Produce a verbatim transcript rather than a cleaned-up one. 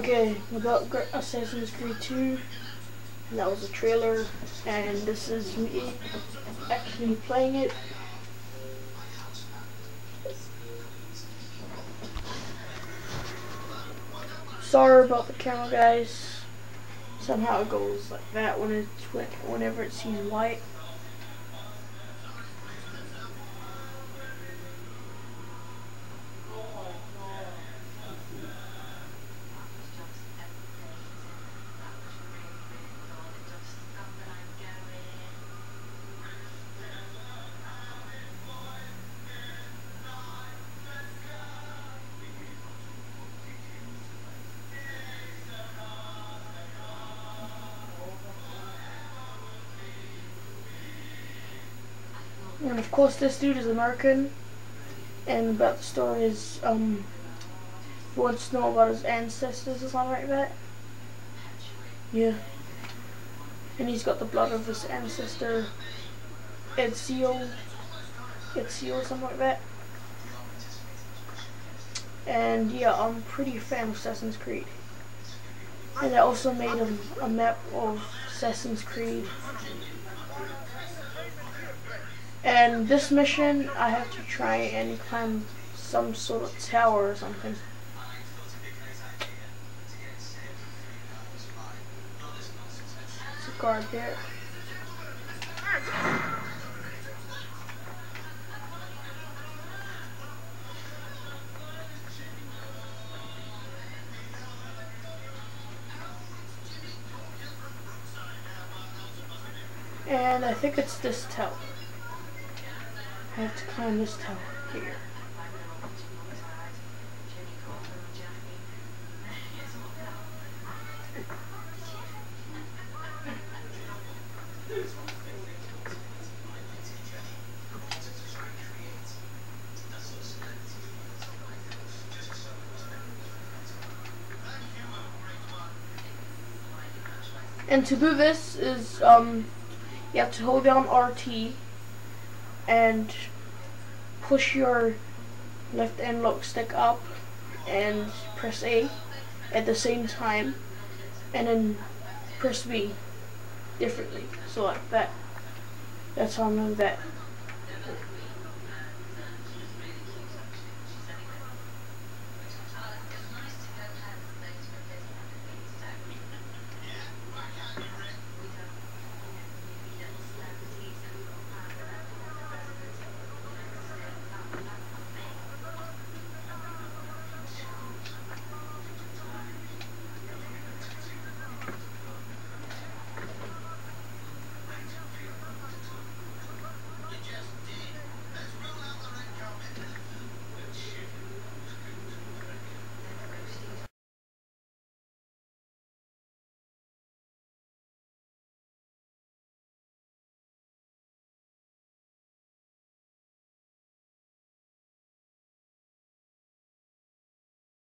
Okay, about Assassin's Creed two, and that was a trailer, and this is me actually playing it. Sorry about the camera, guys. Somehow it goes like that when it's whenever it sees white. And of course this dude is American, and about the story is, um, he wants to know about his ancestors or something like that. Yeah. And he's got the blood of his ancestor, Ezio, Ezio or something like that. And yeah, I'm pretty a fan of Assassin's Creed. And I also made a, a map of Assassin's Creed. And this mission, I have to try and climb some sort of tower or something. There's a guard there. And I think it's this tower. I have to climb this tower here. And to do this is, um, you have to hold down R T and push your left analog stick up and press A at the same time, and then press B differently. So like that. That's how I know that.